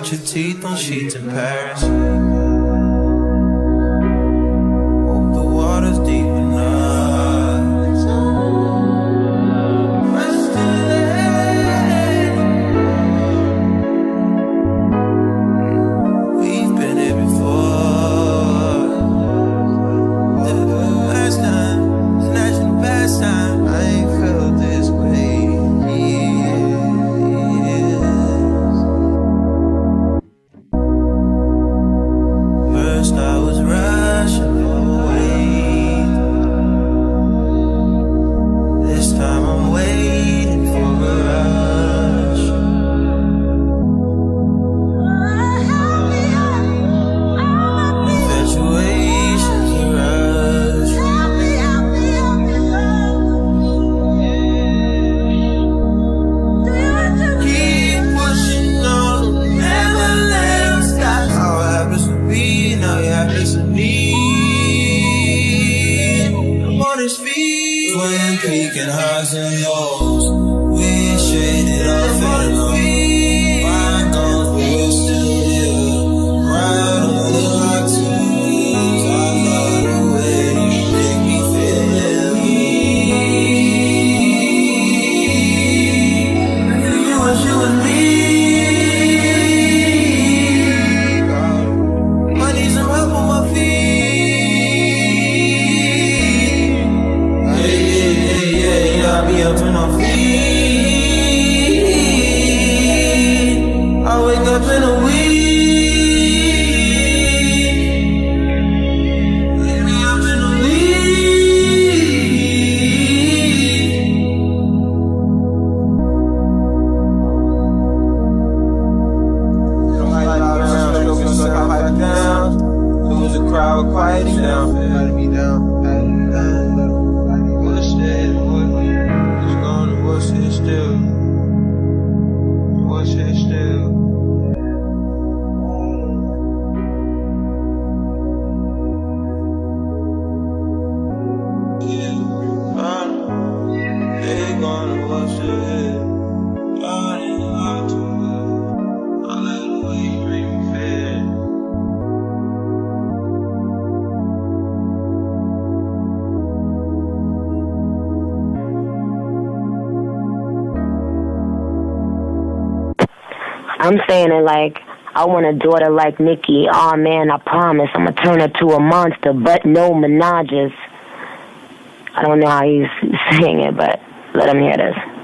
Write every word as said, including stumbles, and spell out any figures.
cut your teeth on sheets in Paris. Hope the water's deep enough. We've been here before. The last time, snatching the past time, I ain't felt this way. First I was rushing away. This time I'm waiting for a rush. Infatuation's a rush. Keep pushing on, never let 'em stop. How it happens to be, now it happens to me. I'm on his feet, twin peaking highs and lows. We shaded off and on. Bygones, but we're still here. Right on the lock twos. I love the way you make me feel. You wish you was me. I need some help on my feet. Yeah, yeah, yeah, yeah, I be up on my feet. I wake up in a week. Wake me up in a week. Lose a crowd, quieting down, patting me down, patting me down. What's that? What's gonna, what's it still? What's it still? Yeah, fine. They gonna, what's it? God ain't lied to me. I like the way you make me feel. I'm saying it like, I want a daughter like Nicki. Aw, man, I promise I'ma turn her to a monster, but no menages. I don't know how he's saying it, but let him hear this.